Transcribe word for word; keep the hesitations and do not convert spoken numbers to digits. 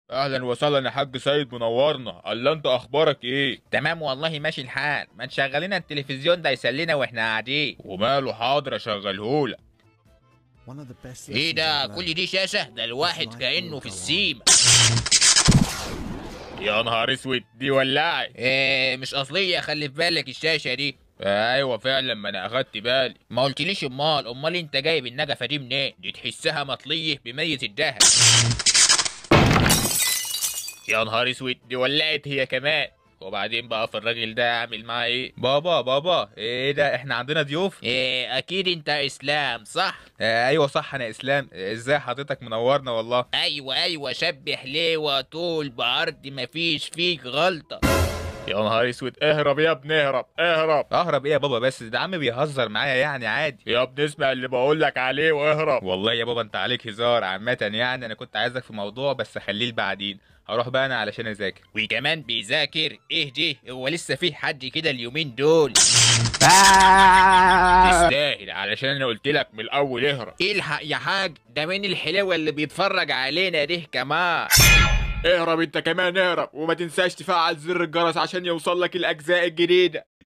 اهلا وسهلا يا حاج سيد، منورنا. الا انت اخبارك ايه؟ تمام والله، ماشي الحال. ما تشغل لنا التلفزيون ده يسلينا واحنا قاعدين. وماله، حاضر اشغلهولك. ايه ده كل دي شاشة؟ ده الواحد كأنه في السيما. يا نهار اسود، دي ولعت. إيه مش اصلية، خلي في بالك الشاشة دي. ايوه فعلا، ما انا اخدت بالي. ما قلتليش امال امال انت جايب النجفة دي منين؟ دي تحسها مطلية بمية الدهب. يا نهار اسود، دي ولعت هي كمان. وبعدين بقى في الراجل ده اعمل معاه ايه؟ بابا بابا، ايه ده؟ احنا عندنا ضيوف. إيه اكيد انت اسلام صح؟ آه ايوه صح، انا اسلام. ازاي حضرتك؟ منورنا والله. ايوه ايوه، شاب حليوة طول بعرض مفيش فيك غلطة. يا نهار اسود، اهرب يا ابني، اهرب اهرب. اهرب ايه يا بابا؟ بس ده عم بيهزر معايا يعني، عادي يا ابني. اسمع اللي بقول لك عليه واهرب. والله يا بابا انت عليك هزار. عامة يعني انا كنت عايزك في موضوع بس خليه بعدين. هروح بقى انا علشان اذاكر. وكمان بيذاكر؟ ايه دي؟ هو لسه في حد كده اليومين دول؟ تستاهل، علشان انا قلت لك من الاول اهرب. الحق يا حاج، ده مين الحلوة اللي بيتفرج علينا ده كمان؟ اهرب انت كمان، اهرب. وما تنساش تفعل زر الجرس عشان يوصل لك الاجزاء الجديدة.